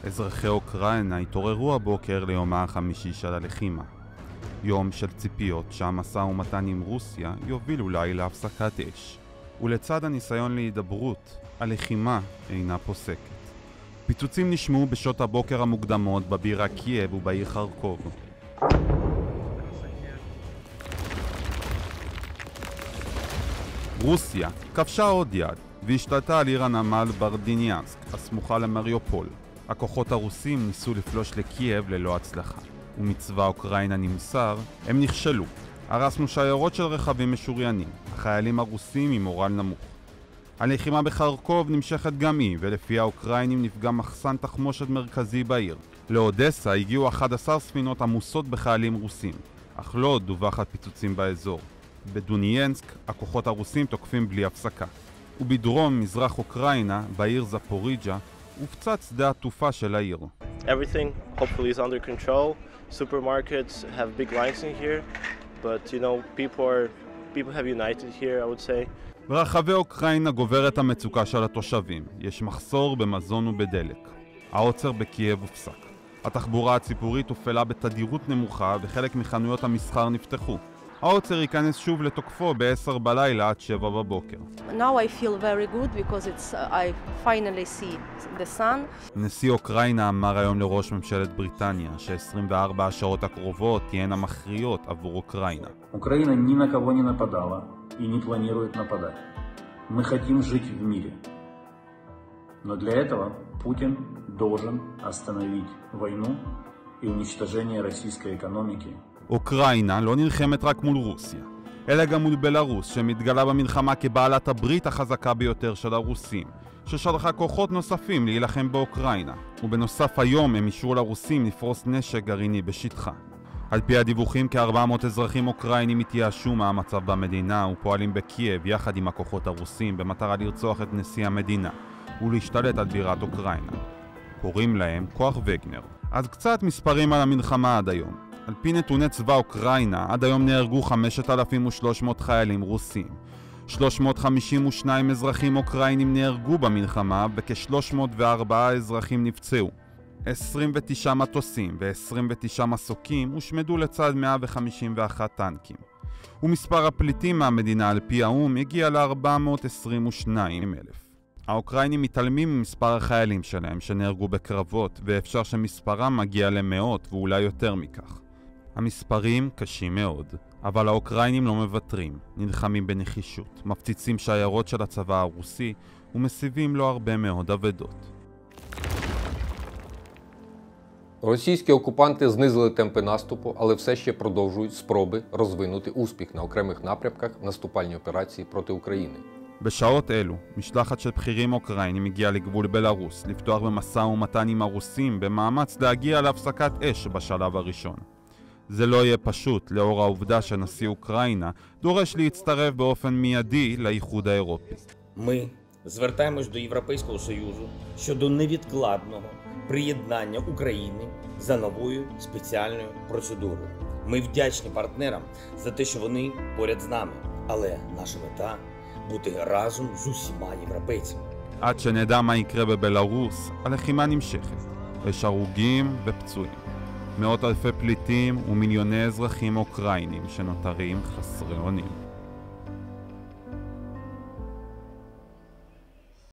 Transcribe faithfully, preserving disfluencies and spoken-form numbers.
אזרחי אוקראינה התעוררו הבוקר ליומה החמישי של הלחימה. יום של ציפיות שהמשא ומתן עם רוסיה יוביל אולי להפסקת אש. ולצד הניסיון להידברות, הלחימה אינה פוסקת. פיצוצים נשמעו בשעות הבוקר המוקדמות בבירה קייב ובעיר חרקוב. רוסיה כבשה עוד יד והשתלטה על עיר הנמל ברדיניאנסק, הסמוכה למריופול. הכוחות הרוסים ניסו לפלוש לקייב ללא הצלחה, ומצבא אוקראינה נמסר, הם נכשלו. הרסנו שיירות של רכבים משוריינים, החיילים הרוסים עם מורל נמוך. הלחימה בחרקוב נמשכת גם היא, ולפי האוקראינים נפגע מחסן תחמושת מרכזי בעיר. לאודסה הגיעו אחת עשרה ספינות עמוסות בחיילים רוסים, אך לא דווח על פיצוצים באזור. בדוניינסק הכוחות הרוסים תוקפים בלי הפסקה. ובדרום מזרח אוקראינה, בעיר זפוריג'ה, הופצץ שדה התעופה של העיר. Everything hopefully is under control. Supermarkets have big lines in here, but you know people are people have united here, I would say. ברחבי אוקראינה גוברת המצוקה של התושבים. יש מחסור במזון ובדלק. העוצר בקייב הופסק. התחבורה הציבורית הופעלה בתדירות נמוכה וחלק מחנויות המסחר נפתחו. העוצר ייכנס שוב לתוקפו ב-עשר בלילה עד שבע בבוקר. Now I feel very good because it's uh, I finally see the sun. נשיא אוקראינה אמר היום לראש ממשלת בריטניה ש-עשרים וארבע השעות הקרובות תהיינה מכריעות עבור אוקראינה. אוקראינה ни на кого не нападала и не планирует нападать. Мы хотим жить в мире. Но для этого Путин должен остановить войну и уничтожение российской экономики. אוקראינה לא נלחמת רק מול רוסיה, אלא גם מול בלרוס, שמתגלה במלחמה כבעלת הברית החזקה ביותר של הרוסים, ששלחה כוחות נוספים להילחם באוקראינה, ובנוסף היום הם אישרו לרוסים לפרוס נשק גרעיני בשטחה. על פי הדיווחים כ-ארבע מאות אזרחים אוקראינים התייאשו מהמצב במדינה ופועלים בקייב יחד עם הכוחות הרוסים במטרה לרצוח את נשיא המדינה ולהשתלט על בירת אוקראינה. קוראים להם כוח וגנר. אז קצת מספרים על המלחמה עד היום. על פי נתוני צבא אוקראינה, עד היום נהרגו חמשת אלפים ושלוש מאות חיילים רוסים. שלוש מאות חמישים ושניים אזרחים אוקראינים נהרגו במלחמה, וכ-שלוש מאות וארבעה אזרחים נפצעו. עשרים ותשעה מטוסים ו-עשרים ותשעה מסוקים הושמדו לצד מאה וחמישים ואחד טנקים. ומספר הפליטים מהמדינה על פי האו"ם הגיע ל-ארבע מאות עשרים ושניים אלף. האוקראינים מתעלמים ממספר החיילים שלהם שנהרגו בקרבות, ואפשר שמספרם מגיע למאות ואולי יותר מכך. המספרים קשים מאוד, אבל האוקראינים לא מוותרים, נלחמים בנחישות, מפציצים שיירות של הצבא הרוסי ומסיבים לו הרבה מאוד אבדות. Російські окупанти знизили темпи наступу, але все ще продовжують спроби розвинути успіх на окремих напрямках в наступальній операції проти України. בשעות אלו, משלחת של בכירים אוקראינים הגיעה לגבול בלרוס, לפתוח במשא ומתן עם הרוסים במאמץ להגיע להפסקת אש בשלב הראשון. זה לא יהיה פשוט לאור העובדה שנשיא אוקראינה דורש להצטרף באופן מיידי לאיחוד האירופי. Ми звертаємось до Європейського Союзу щодо невідкладного приєднання України за новою спеціальною процедурою. Ми вдячні партнерам за те, що вони поряд з нами, але наша мета – бути разом з усіма європейцями. עד שנדע מה יקרה בבלרוס, הלחימה נמשכת. יש הרוגים ופצועים. מאות אלפי פליטים ומיליוני אזרחים אוקראינים שנותרים חסרי אונים.